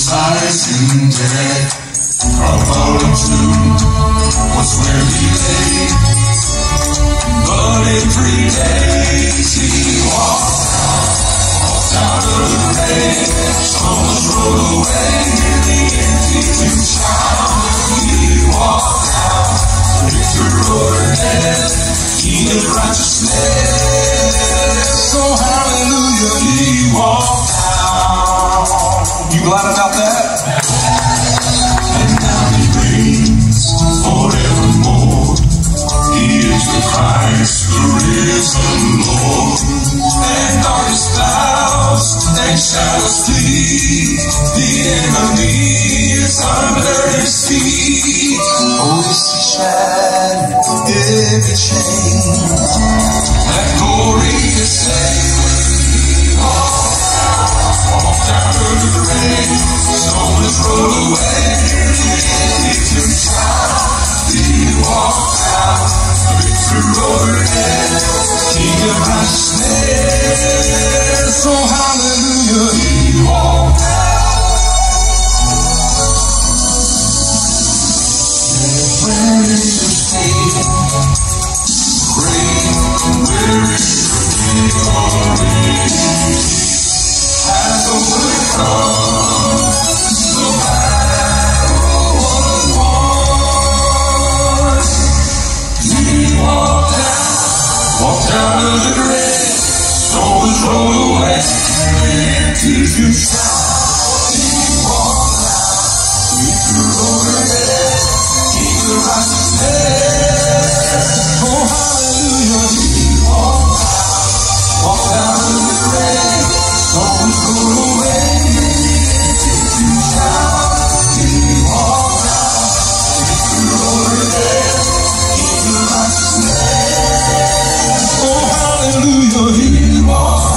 sighs and death are falling too, was where he lay. But in 3 days he walked out of the rain. Stones rolled away in the empty tomb. He walked out, victor over death, king of righteousness. So hallelujah, he walked out. You glad about that? And now he reigns forevermore. He is the Christ, the risen Lord. And darkness clouds and shadows flee. The enemy is under his feet. Oh, yes, he shattered every chain. That glorious day he walked out of the rain. Stones rolled away. He walked out, victor over death, king of righteousness. Oh, hallelujah, he walked out. Where is your state? Great, where is your victory? Has overcome the battle won. He walked out of the grave, stones rolled away, empty tomb shout. He walked out, victor over death, king of righteousness. Oh, hallelujah, he walked out of the grave, stones rolled away, empty tomb shout. He walked out, victor over death, king of righteousness. Oh, hallelujah, he walked